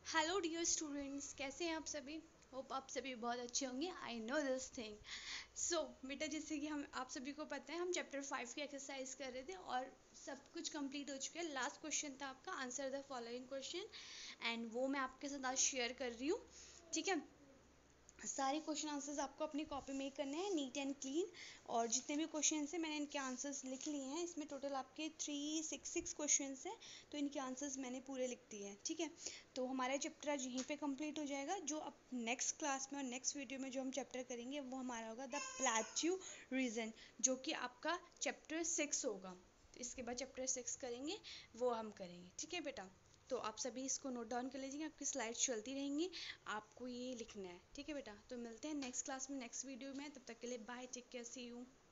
Hello dear students, कैसे हैं आप सभी। होप आप सभी बहुत अच्छे होंगे। I know this thing. So बेटा, जैसे कि हम आप सभी को पता है, हम चैप्टर 5 की एक्सरसाइज कर रहे थे और सब कुछ कंप्लीट हो चुका है। लास्ट क्वेश्चन था आपका answer the following question, and वो मैं आपके साथ आज शेयर कर रही हूँ। ठीक है, सारे क्वेश्चन आंसर्स आपको अपनी कॉपी में करने हैं, नीट एंड क्लीन। और जितने भी क्वेश्चन हैं मैंने इनके आंसर्स लिख लिए हैं। इसमें टोटल आपके 366 क्वेश्चन हैं, तो इनके आंसर्स मैंने पूरे लिख दिए हैं। ठीक है, तो हमारा चैप्टर आज यहीं पे कंप्लीट हो जाएगा। जो अब नेक्स्ट क्लास में और नेक्स्ट वीडियो में जो हम चैप्टर करेंगे वो हमारा होगा द प्लेट्यू रीजन, जो कि आपका चैप्टर 6 होगा। तो इसके बाद चैप्टर 6 करेंगे, वो हम करेंगे। ठीक है बेटा, तो आप सभी इसको नोट डाउन कर लीजिएगा, आपकी स्लाइड्स चलती रहेंगी, आपको ये लिखना है। ठीक है बेटा, तो मिलते हैं नेक्स्ट क्लास में, नेक्स्ट वीडियो में। तब तक के लिए bye, take care, see you.